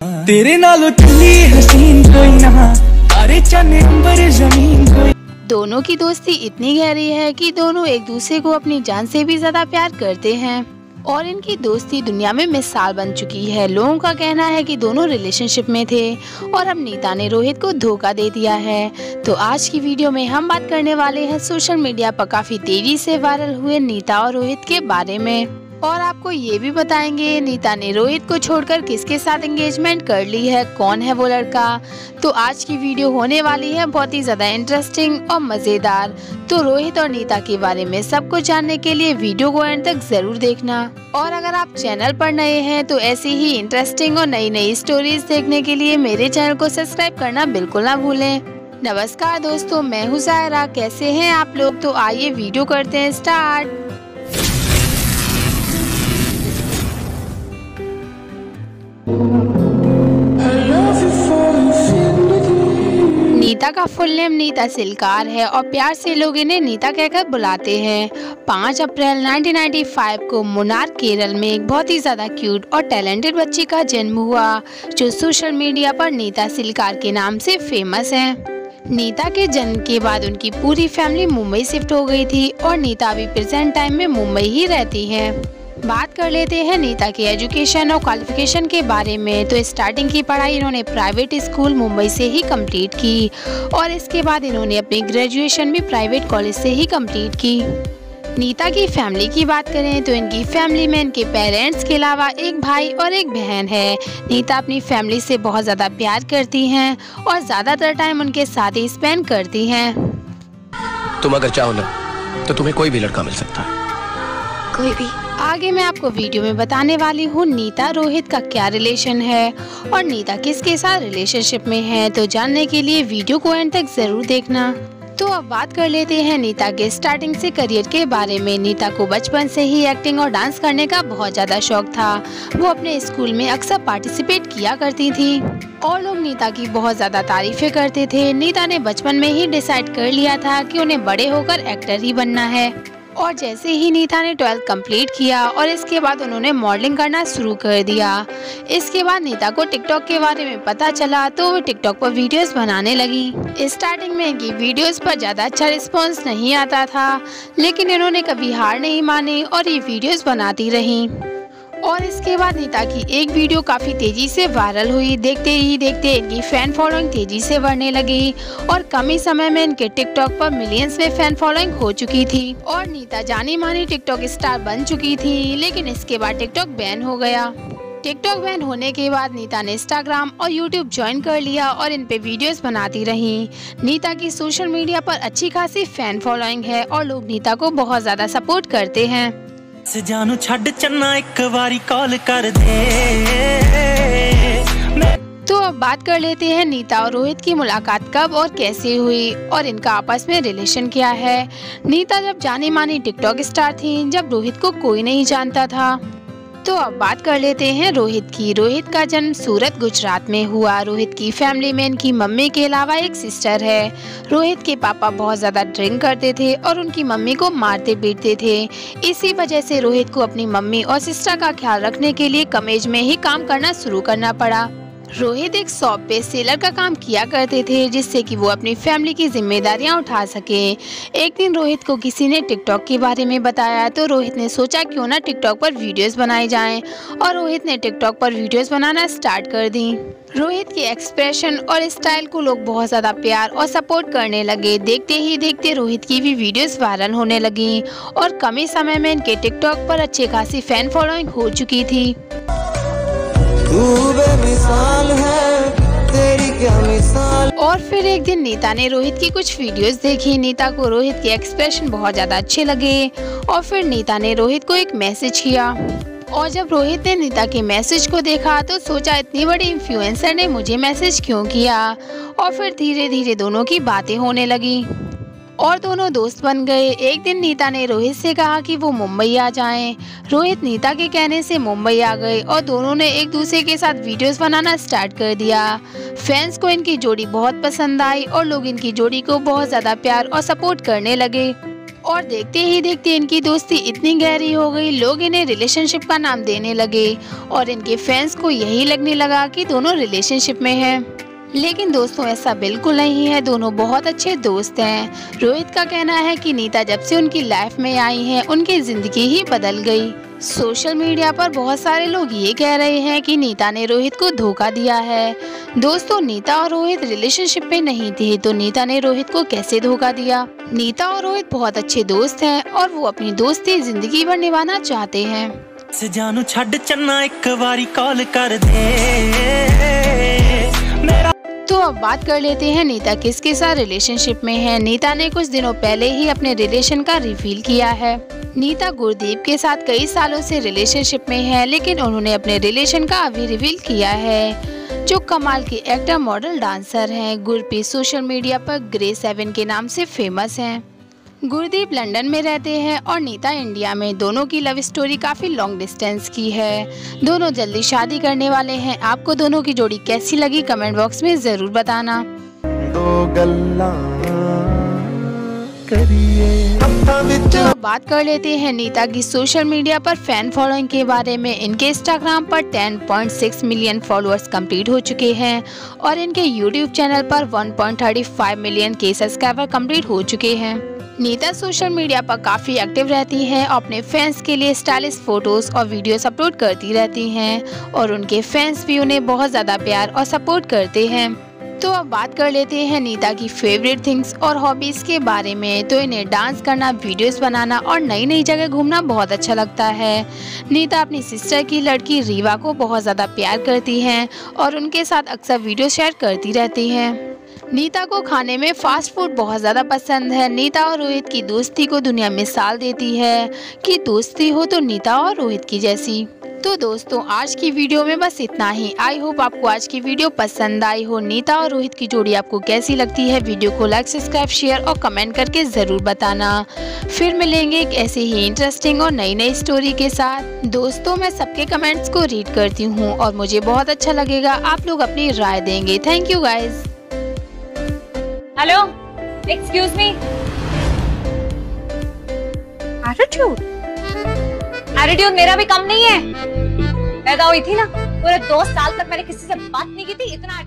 तेरे नालों चली हसीन कोई ना, अरे चन्ने अंबर जमीन कोई। दोनों की दोस्ती इतनी गहरी है कि दोनों एक दूसरे को अपनी जान से भी ज्यादा प्यार करते हैं और इनकी दोस्ती दुनिया में मिसाल बन चुकी है। लोगों का कहना है कि दोनों रिलेशनशिप में थे और अब नीता ने रोहित को धोखा दे दिया है। तो आज की वीडियो में हम बात करने वाले हैं सोशल मीडिया पर काफी तेजी से वायरल हुए नीता और रोहित के बारे में, और आपको ये भी बताएंगे नीता ने रोहित को छोड़कर किसके साथ एंगेजमेंट कर ली है, कौन है वो लड़का। तो आज की वीडियो होने वाली है बहुत ही ज्यादा इंटरेस्टिंग और मजेदार। तो रोहित और नीता के बारे में सब कुछ जानने के लिए वीडियो को एंड तक जरूर देखना। और अगर आप चैनल पर नए हैं तो ऐसी ही इंटरेस्टिंग और नई नई स्टोरीज देखने के लिए मेरे चैनल को सब्सक्राइब करना बिल्कुल ना भूलें। नमस्कार दोस्तों, मैं हूँ सायरा। कैसे हैं आप लोग? तो आइए वीडियो करते हैं स्टार्ट। नीता का फुल नेम नीता सिलकार है और प्यार से लोग इन्हें नीता कहकर बुलाते हैं। 5 अप्रैल 1995 को मुन्नार केरल में एक बहुत ही ज्यादा क्यूट और टैलेंटेड बच्ची का जन्म हुआ जो सोशल मीडिया पर नीता सिलकार के नाम से फेमस है। नीता के जन्म के बाद उनकी पूरी फैमिली मुंबई शिफ्ट हो गई थी और नीता अभी प्रेजेंट टाइम में मुंबई ही रहती है। बात कर लेते हैं नीता के एजुकेशन और क्वालिफिकेशन के बारे में। तो स्टार्टिंग की पढ़ाई इन्होंने प्राइवेट स्कूल मुंबई से ही कंप्लीट की और इसके बाद इन्होंने अपनी ग्रेजुएशन भी प्राइवेट कॉलेज से ही कंप्लीट की। नीता की फैमिली की बात करें तो इनकी फैमिली में इनके पेरेंट्स के अलावा एक भाई और एक बहन है। नीता अपनी फैमिली से बहुत ज़्यादा प्यार करती हैं और ज़्यादातर टाइम उनके साथ ही स्पेंड करती हैं। तुम अगर चाहो ना तो तुम्हें कोई भी लड़का मिल सकता है, कोई भी। आगे मैं आपको वीडियो में बताने वाली हूँ नीता रोहित का क्या रिलेशन है और नीता किसके साथ रिलेशनशिप में है। तो जानने के लिए वीडियो को एंड तक जरूर देखना। तो अब बात कर लेते हैं नीता के स्टार्टिंग से करियर के बारे में। नीता को बचपन से ही एक्टिंग और डांस करने का बहुत ज्यादा शौक था। वो अपने स्कूल में अक्सर पार्टिसिपेट किया करती थी और लोग नीता की बहुत ज्यादा तारीफें करते थे। नीता ने बचपन में ही डिसाइड कर लिया था कि उन्हें बड़े होकर एक्टर ही बनना है और जैसे ही नीता ने 12th कंप्लीट किया और इसके बाद उन्होंने मॉडलिंग करना शुरू कर दिया। इसके बाद नीता को टिकटॉक के बारे में पता चला तो वो टिकटॉक पर वीडियोस बनाने लगी। स्टार्टिंग में इनकी वीडियोस पर ज़्यादा अच्छा रिस्पांस नहीं आता था, लेकिन इन्होंने कभी हार नहीं मानी और ये वीडियोस बनाती रहीं। और इसके बाद नीता की एक वीडियो काफी तेजी से वायरल हुई। देखते ही देखते इनकी फैन फॉलोइंग तेजी से बढ़ने लगी और कम ही समय में इनके टिकटॉक पर मिलियंस में फैन फॉलोइंग हो चुकी थी और नीता जानी मानी टिकटॉक स्टार बन चुकी थी। लेकिन इसके बाद टिकटॉक बैन हो गया। टिकटॉक बैन होने के बाद नीता ने इंस्टाग्राम और यूट्यूब ज्वाइन कर लिया और इन पे वीडियोस बनाती रही। नीता की सोशल मीडिया पर अच्छी खासी फैन फॉलोइंग है और लोग नीता को बहुत ज्यादा सपोर्ट करते हैं। जानू छड़ चन्ना एक बारी कॉल कर दे। तो अब बात कर लेते हैं नीता और रोहित की मुलाकात कब और कैसे हुई और इनका आपस में रिलेशन क्या है। नीता जब जानी मानी टिकटॉक स्टार थी, जब रोहित को कोई नहीं जानता था। तो अब बात कर लेते हैं रोहित की। रोहित का जन्म सूरत गुजरात में हुआ। रोहित की फैमिली में इनकी मम्मी के अलावा एक सिस्टर है। रोहित के पापा बहुत ज़्यादा ड्रिंक करते थे और उनकी मम्मी को मारते पीटते थे। इसी वजह से रोहित को अपनी मम्मी और सिस्टर का ख्याल रखने के लिए कम एज में ही काम करना शुरू करना पड़ा। रोहित एक शॉप पे सेलर का काम किया करते थे जिससे कि वो अपनी फैमिली की जिम्मेदारियां उठा सके। एक दिन रोहित को किसी ने टिकटॉक के बारे में बताया तो रोहित ने सोचा क्यों ना टिकटॉक पर वीडियोस बनाए जाएं और रोहित ने टिकटॉक पर वीडियोस बनाना स्टार्ट कर दी। रोहित के एक्सप्रेशन और स्टाइल को लोग बहुत ज़्यादा प्यार और सपोर्ट करने लगे। देखते ही देखते रोहित की भी वीडियोस वायरल होने लगी और कम ही समय में इनके टिकटॉक पर अच्छी खासी फैन फॉलोइंग हो चुकी थी। तू बेमिसाल है, तेरी क्या मिसाल। और फिर एक दिन नीता ने रोहित की कुछ वीडियोस देखी। नीता को रोहित के एक्सप्रेशन बहुत ज्यादा अच्छे लगे और फिर नीता ने रोहित को एक मैसेज किया और जब रोहित ने नीता के मैसेज को देखा तो सोचा इतनी बड़ी इन्फ्लुएंसर ने मुझे मैसेज क्यों किया। और फिर धीरे धीरे दोनों की बातें होने लगी और दोनों दोस्त बन गए। एक दिन नीता ने रोहित से कहा कि वो मुंबई आ जाएं। रोहित नीता के कहने से मुंबई आ गए और दोनों ने एक दूसरे के साथ वीडियोस बनाना स्टार्ट कर दिया। फैंस को इनकी जोड़ी बहुत पसंद आई और लोग इनकी जोड़ी को बहुत ज़्यादा प्यार और सपोर्ट करने लगे। और देखते ही देखते इनकी दोस्ती इतनी गहरी हो गई, लोग इन्हें रिलेशनशिप का नाम देने लगे और इनके फैंस को यही लगने लगा कि दोनों रिलेशनशिप में हैं। लेकिन दोस्तों ऐसा बिल्कुल नहीं है, दोनों बहुत अच्छे दोस्त हैं। रोहित का कहना है कि नीता जब से उनकी लाइफ में आई है उनकी जिंदगी ही बदल गई। सोशल मीडिया पर बहुत सारे लोग ये कह रहे हैं कि नीता ने रोहित को धोखा दिया है। दोस्तों नीता और रोहित रिलेशनशिप में नहीं थे तो नीता ने रोहित को कैसे धोखा दिया। नीता और रोहित बहुत अच्छे दोस्त हैं और वो अपनी दोस्ती जिंदगी भर निभाना चाहते हैं। जानू छड़ चन्ना एक बारी कॉल कर दे मेरा। तो अब बात कर लेते हैं नीता किसके साथ रिलेशनशिप में है। नीता ने कुछ दिनों पहले ही अपने रिलेशन का रिवील किया है। नीता गुरदीप के साथ कई सालों से रिलेशनशिप में है, लेकिन उन्होंने अपने रिलेशन का अभी रिवील किया है। जो कमाल के एक्टर, मॉडल, डांसर हैं। गुरप्रीत सोशल मीडिया पर ग्रे 7 के नाम से फेमस हैं। गुरदीप लंदन में रहते हैं और नीता इंडिया में। दोनों की लव स्टोरी काफी लॉन्ग डिस्टेंस की है। दोनों जल्दी शादी करने वाले हैं। आपको दोनों की जोड़ी कैसी लगी कमेंट बॉक्स में जरूर बताना। तो बात कर लेते हैं नीता की सोशल मीडिया पर फैन फॉलोइंग के बारे में। इनके इंस्टाग्राम पर 10.6 मिलियन फॉलोअर्स कंप्लीट हो चुके हैं और इनके यूट्यूब चैनल पर 1.35 मिलियन के सब्सक्राइबर कंप्लीट हो चुके हैं। नीता सोशल मीडिया पर काफी एक्टिव रहती हैं और अपने फैंस के लिए स्टाइलिश फोटोज और वीडियोस अपलोड करती रहती हैं और उनके फैंस भी उन्हें बहुत ज्यादा प्यार और सपोर्ट करते हैं। तो अब बात कर लेते हैं नीता की फेवरेट थिंग्स और हॉबीज के बारे में। तो इन्हें डांस करना, वीडियोस बनाना और नई नई जगह घूमना बहुत अच्छा लगता है। नीता अपनी सिस्टर की लड़की रीवा को बहुत ज़्यादा प्यार करती हैं और उनके साथ अक्सर वीडियो शेयर करती रहती हैं। नीता को खाने में फास्ट फूड बहुत ज़्यादा पसंद है। नीता और रोहित की दोस्ती को दुनिया मिसाल देती है कि दोस्ती हो तो नीता और रोहित की जैसी। तो दोस्तों आज की वीडियो में बस इतना ही। आई होप आपको आज की वीडियो पसंद आई हो। नीता और रोहित की जोड़ी आपको कैसी लगती है? वीडियो को लाइक, सब्सक्राइब, शेयर और कमेंट करके ज़रूर बताना। फिर मिलेंगे एक ऐसे ही इंटरेस्टिंग और नई नई स्टोरी के साथ। दोस्तों मैं सबके कमेंट्स को रीड करती हूँ और मुझे बहुत अच्छा लगेगा आप लोग अपनी राय देंगे। Thank you guys. Hello, excuse me. Attitude मेरा भी कम नहीं है। पैदा हुई थी ना, पूरे 2 साल तक मैंने किसी से बात नहीं की थी, इतना